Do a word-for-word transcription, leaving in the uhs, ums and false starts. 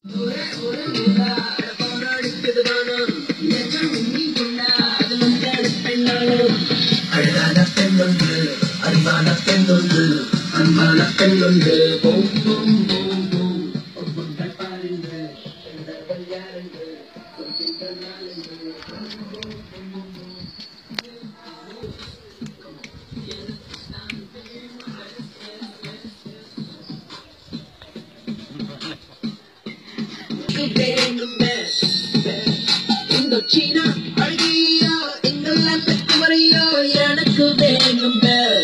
அழகான பெண்ணொன்று அன்பான பெண்ணொன்று அன்பான பெண்ணொன்று போம் போம் போம் போம் ஒவ்வொன்றை பாருங்க யாருங்க China, Argia, England, Mario, Yanako, Bang,